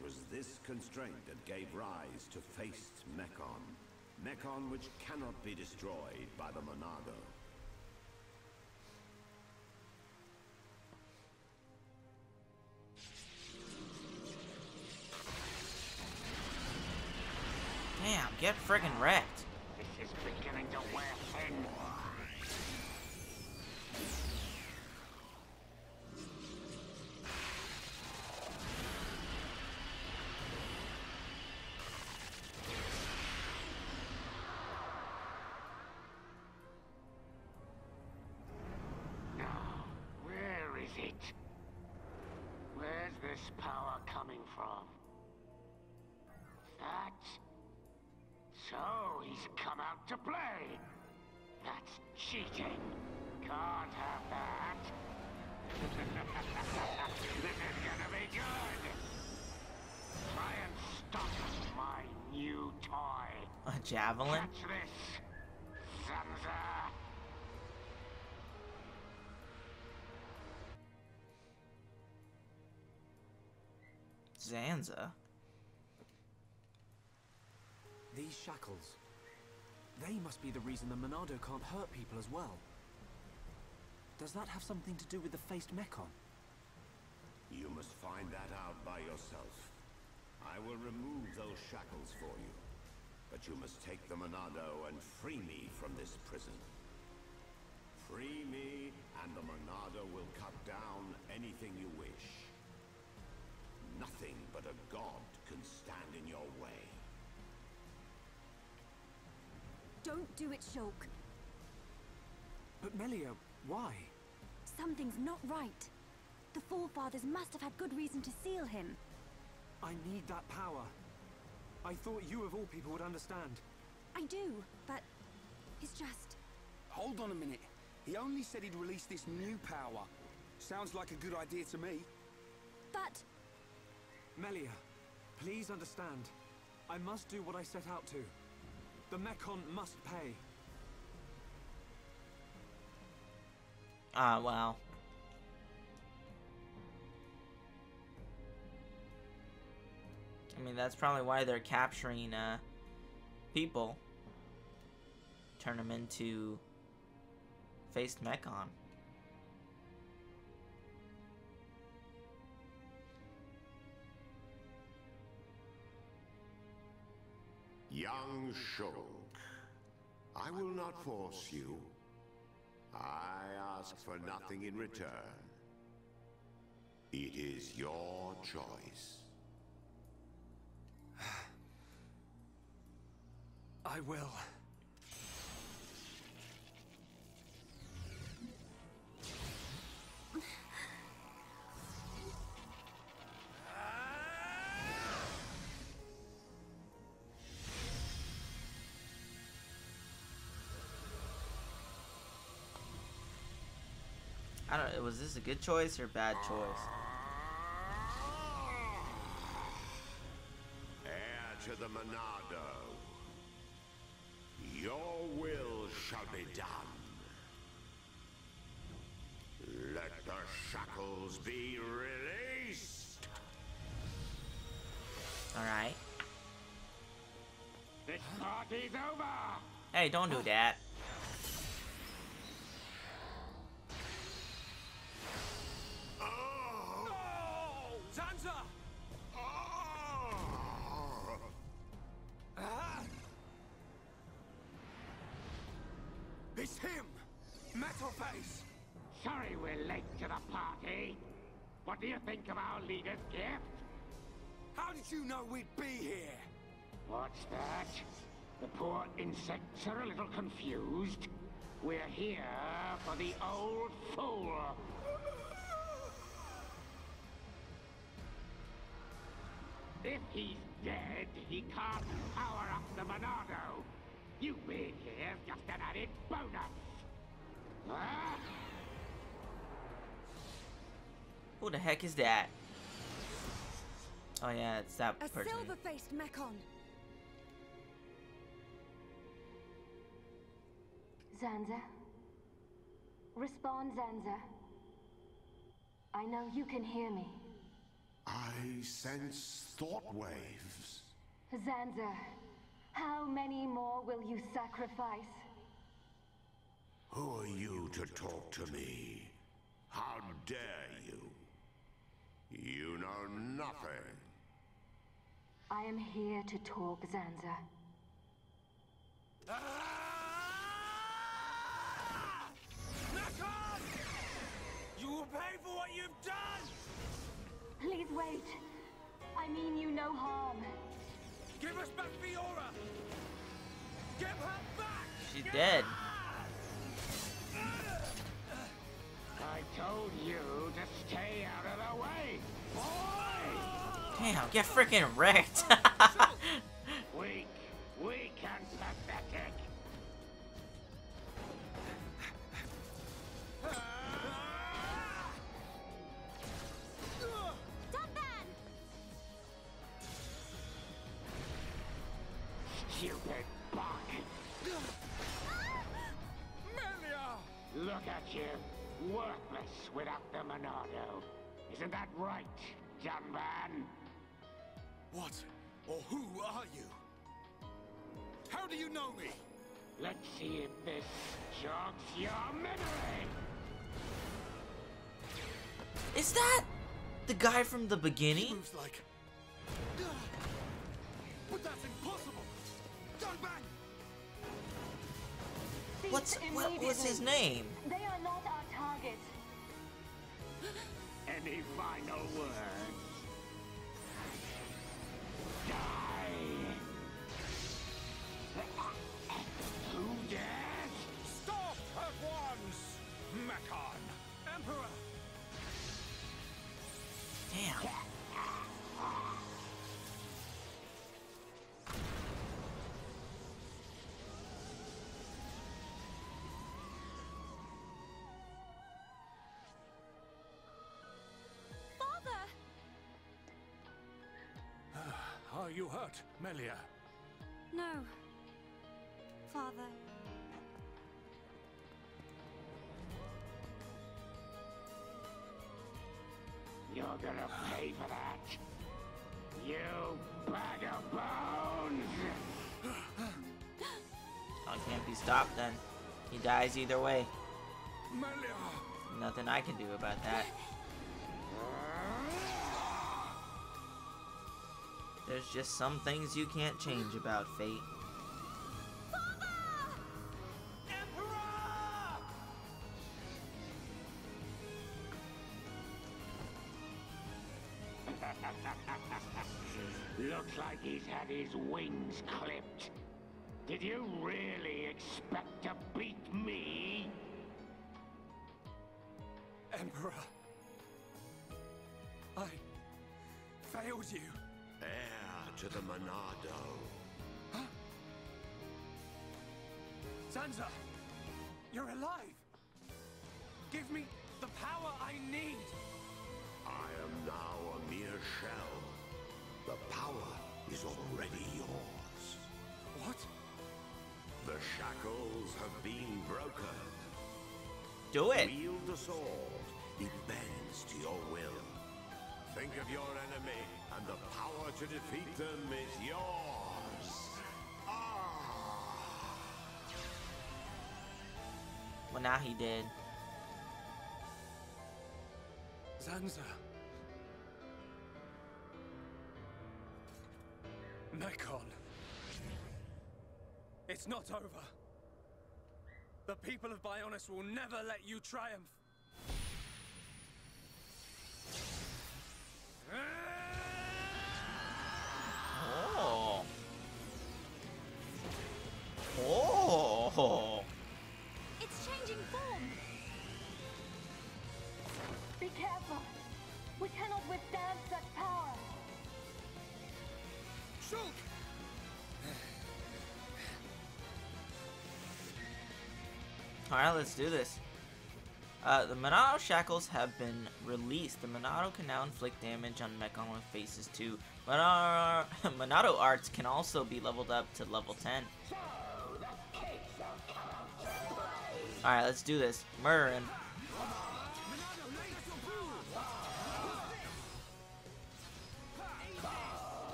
It was this constraint that gave rise to faced Mechon. Mechon which cannot be destroyed by the Monado. Damn, get friggin' wrecked. This is beginning to wear thin. Now, where is it? Where's this power coming from? That? So he's come out to play. That's cheating. Can't have that. This is gonna be good. Try and stop my new toy. A javelin? Catch this, Zanza. Zanza? These shackles, they must be the reason the Monado can't hurt people as well. Does that have something to do with the faced Mechon? You must find that out by yourself. I will remove those shackles for you. But you must take the Monado and free me from this prison. Free me, and the Monado will cut down anything you wish. Nothing but a god can stand in your way. Don't do it, Shulk. But Melia, why? Something's not right. The Forefathers must have had good reason to seal him. I need that power. I thought you of all people would understand. I do, but it's just... Hold on a minute. He only said he'd release this new power. Sounds like a good idea to me. But... Melia, please understand. I must do what I set out to. The Mechon must pay. Ah, well. I mean, that's probably why they're capturing, people. Turn them into faced Mechon. Young Shulk, I will not force you. I ask for nothing in return. It is your choice. I will. I don't know, was this a good choice or bad choice? Heir to the Monado. Your will shall be done. Let the shackles be released. Alright. This party's over. Hey, don't do that. Zanza! It's him! Metal Face! Sorry we're late to the party. What do you think of our leader's gift? How did you know we'd be here? What's that? The poor insects are a little confused. We're here for the old fool. If he's dead, he can't power up the Monado. You being here's just an added bonus. Huh? Who the heck is that? Oh yeah, it's that A person. silver-faced Mechon. Zanza? Respond, Zanza. I know you can hear me. I I sense thought waves. Zanza, how many more will you sacrifice? Who are you to talk to me? How dare you? You know nothing. I am here to talk, Zanza. Mekon! You will pay for what you've done! Please wait. I mean you no harm. Give us back Fiora! Give her back! She's dead. I told you to stay out of the way, boy! Damn, get freaking wrecked. Weak and pathetic. Dumban! Stupid buck. Melia! Look at you, worthless without the Monado. Isn't that right, Dumban? What or who are you? How do you know me? Let's see if this jogs your memory. Is that the guy from the He beginning? moves like... But that's impossible! Dunban! What was his name? They are not our target. Any final words? Die! Who dares? Stop at once! Mekon! Emperor! Damn. Father! Are you hurt, Melia? No. Father. You're gonna pay for that. You bag of bones! Oh, he can't be stopped then. He dies either way. Melia! Nothing I can do about that. There's just some things you can't change about fate. Looks like he's had his wings clipped. Did you really expect to beat me? Emperor! I failed you. Heir to the Monado. Zanza! You're alive! Give me the power I need! I am now a mere shell. The power is already yours. What? The shackles have been broken. Do it. Wield the sword. It bends to your will. Think of your enemy, and the power to defeat them is yours. Well, now he did. Zanza. Mekon. It's not over. The people of Bionis will never let you triumph. Oh. Oh. It's changing form! Be careful. We cannot withstand such power. Shulk! Alright, let's do this. The Monado shackles have been released. The Monado can now inflict damage on Mekon with phases 2. Monado arts can also be leveled up to level 10. Alright, let's do this. Murder him.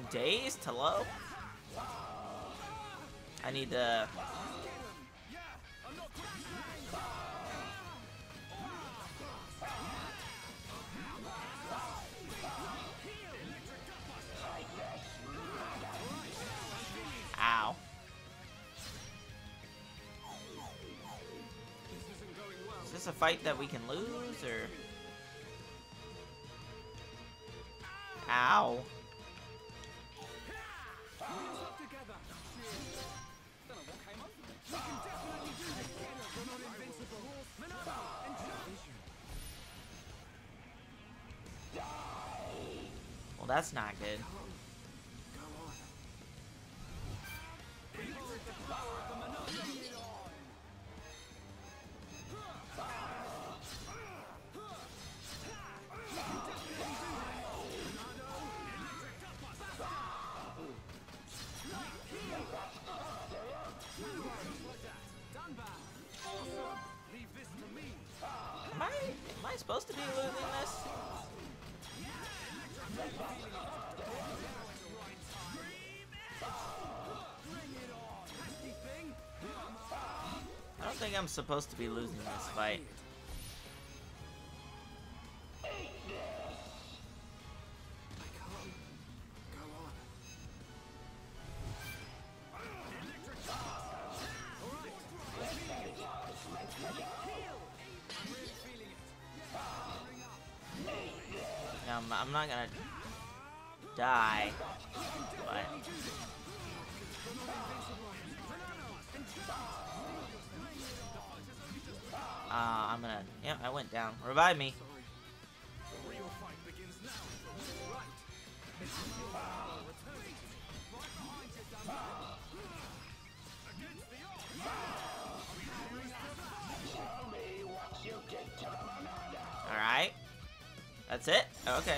dazed? Hello? I need to... Ow. Is this a fight that we can lose, or... Ow. Well, that's not good. Am I supposed to be losing this? I don't think I'm supposed to be losing this fight. I'm not gonna die, but I'm gonna. Yep, I went down. Revive me. All right. That's it? Okay.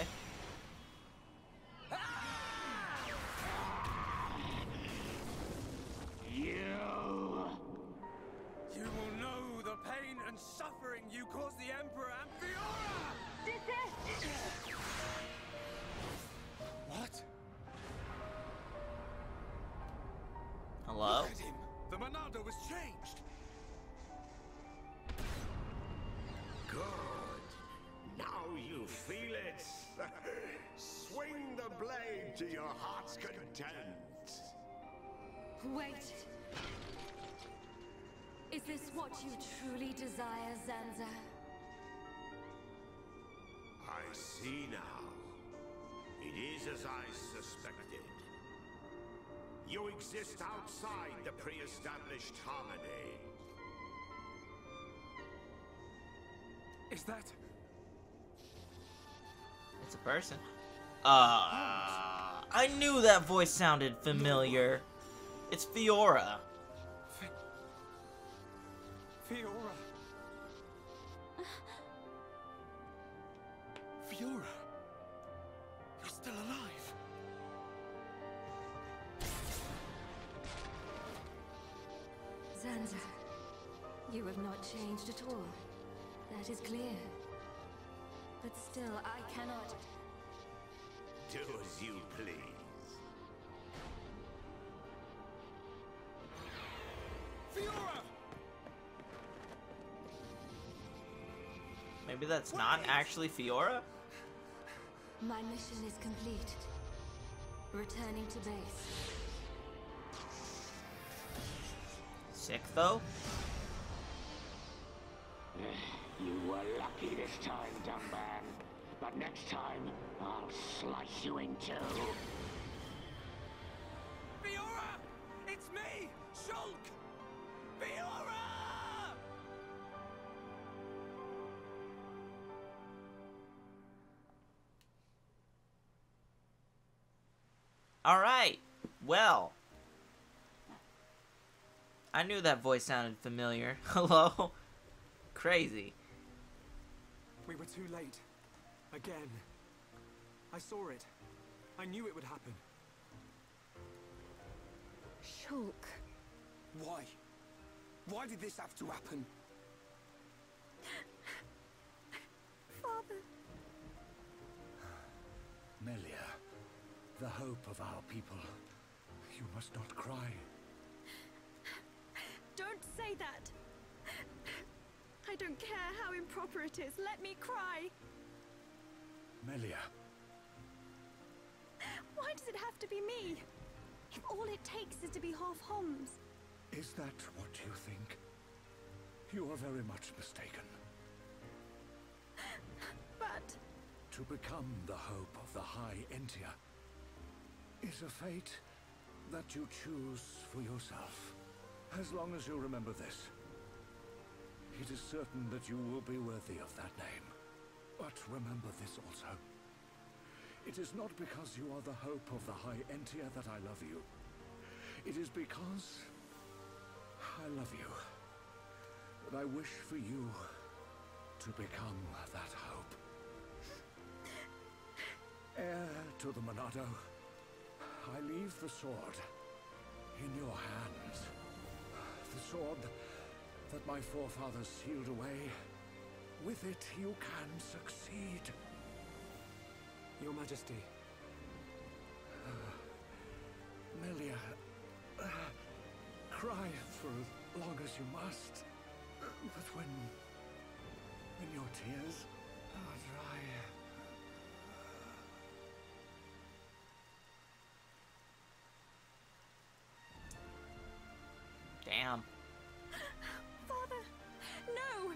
You will know the pain and suffering you caused the Emperor and Fiora! What? Hello? Look at him! The Monado was changed! Good. Now you feel it. Swing the blade to your heart's content. Wait. Is this what you truly desire, Zanza? I see now. It is as I suspected. You exist outside the pre-established harmony. Is that... It's a person. I knew that voice sounded familiar. It's Fiora. Fiora? Fiora? You're still alive? Zanza, you have not changed at all. That is clear. But still, I cannot... Do as you please. Fiora! Maybe that's not actually Fiora? My mission is complete. Returning to base. Sick, though? You were lucky this time, dumb man. But next time, I'll slice you in two. Fiora! It's me! Shulk! Fiora! Alright. Well. I knew that voice sounded familiar. Hello? Crazy. We were too late. Again. I saw it. I knew it would happen. Shulk. Why? Why did this have to happen? Father. Melia, the hope of our people. You must not cry. Don't say that! I don't care how improper it is. Let me cry! Melia. Why does it have to be me? If all it takes is to be half Homs. Is that what you think? You are very much mistaken. But... To become the hope of the High Entia is a fate that you choose for yourself. As long as you remember this, it is certain that you will be worthy of that name. But remember this also. It is not because you are the hope of the High Entia that I love you. It is because I love you. That I wish for you to become that hope. Heir to the Monado, I leave the sword in your hands. The sword that my forefathers sealed away. With it, you can succeed. Your Majesty. Melia, cry for as long as you must. But when your tears are dry... Damn. Father, no!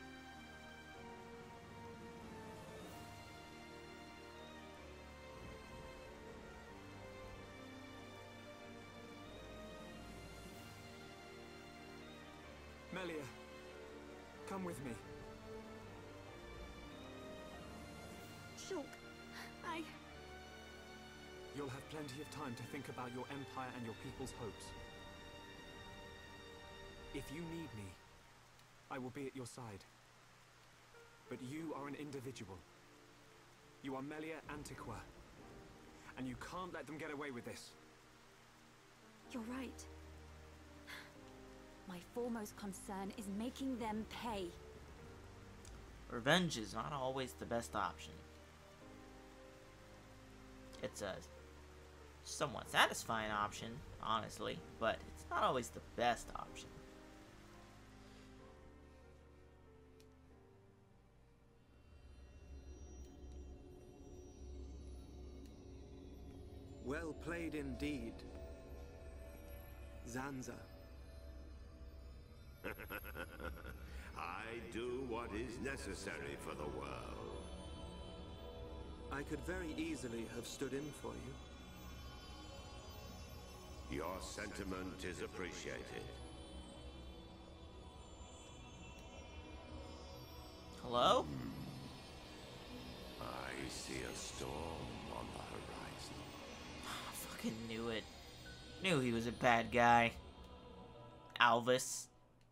Melia, come with me. Shulk, You'll have plenty of time to think about your empire and your people's hopes. If you need me, I will be at your side. But you are an individual. You are Melia Antiqua. And you can't let them get away with this. You're right. My foremost concern is making them pay. Revenge is not always the best option. It's a somewhat satisfying option, honestly, but it's not always the best option. Well played indeed, Zanza. I do what is necessary for the world. I could very easily have stood in for you. Your sentiment is appreciated. Hello? I see a storm on the horizon. I fucking knew it. Knew he was a bad guy. Alvis.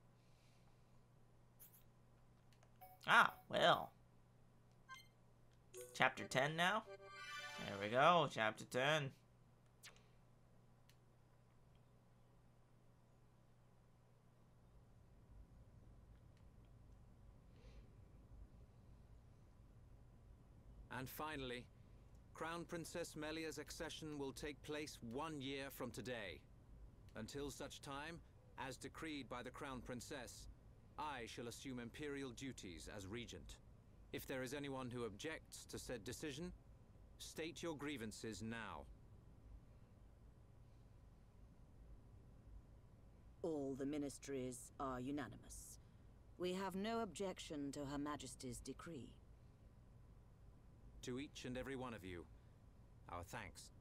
Ah, well. Chapter 10 now? There we go, chapter 10. And finally, Crown Princess Melia's accession will take place 1 year from today. Until such time, as decreed by the Crown Princess, I shall assume imperial duties as regent. If there is anyone who objects to said decision, state your grievances now. All the ministries are unanimous. We have no objection to Her Majesty's decree. To each and every one of you, our thanks.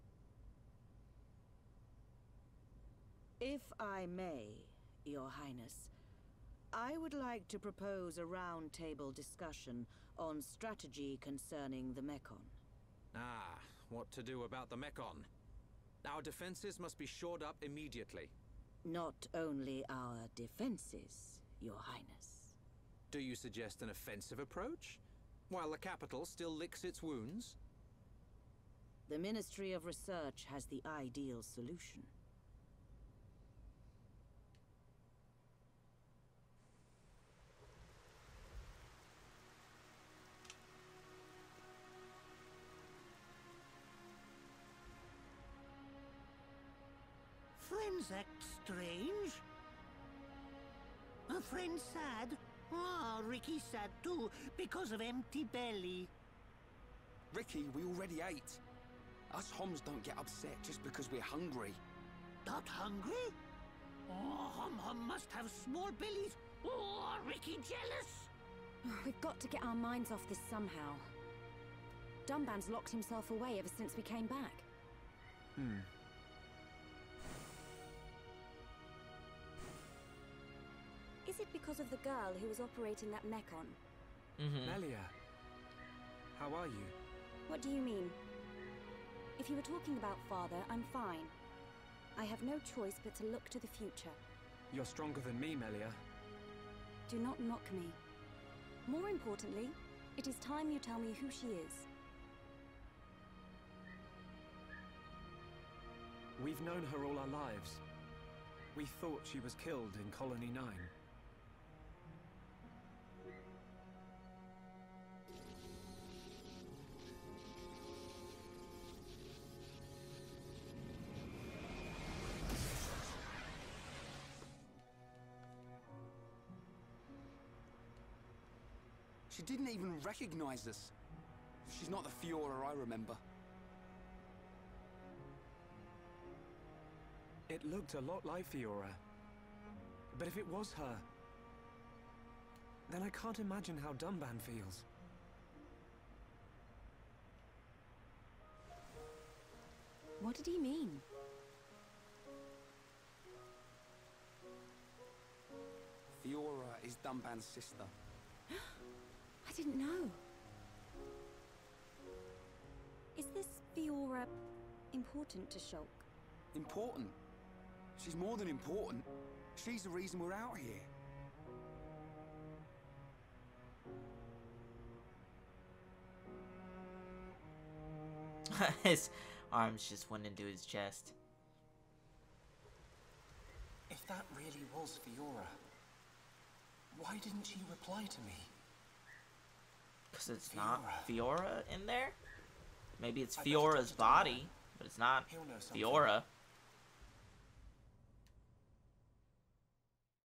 If I may, Your Highness, I would like to propose a round-table discussion on strategy concerning the Mekon. Ah, what to do about the Mekon? Our defenses must be shored up immediately. Not only our defenses, Your Highness. Do you suggest an offensive approach? While the capital still licks its wounds? The Ministry of Research has the ideal solution. friends act strange. A friend sad? Ah, Ricky's sad too, because of empty belly. Ricky, we already ate. Us Homs don't get upset just because we're hungry. Not hungry? Oh, Hom must have small bellies. Oh, Ricky jealous. We've got to get our minds off this somehow. Dunban's locked himself away ever since we came back. Is it because of the girl who was operating that mechon? Melia, how are you? What do you mean? If you were talking about father, I'm fine. I have no choice but to look to the future. You're stronger than me, Melia. Do not mock me. More importantly, it is time you tell me who she is. We've known her all our lives. We thought she was killed in Colony 9. She didn't even recognize us. She's not the Fiora I remember. It looked a lot like Fiora. But if it was her, then I can't imagine how Dunban feels. What did he mean? Fiora is Dunban's sister. I didn't know. Is this Fiora important to Shulk? Important? She's more than important. She's the reason we're out here. His arms just went into his chest. If that really was Fiora, why didn't she reply to me? Because it's not Fiora in there? Maybe it's Fiora's body, but it's not Fiora.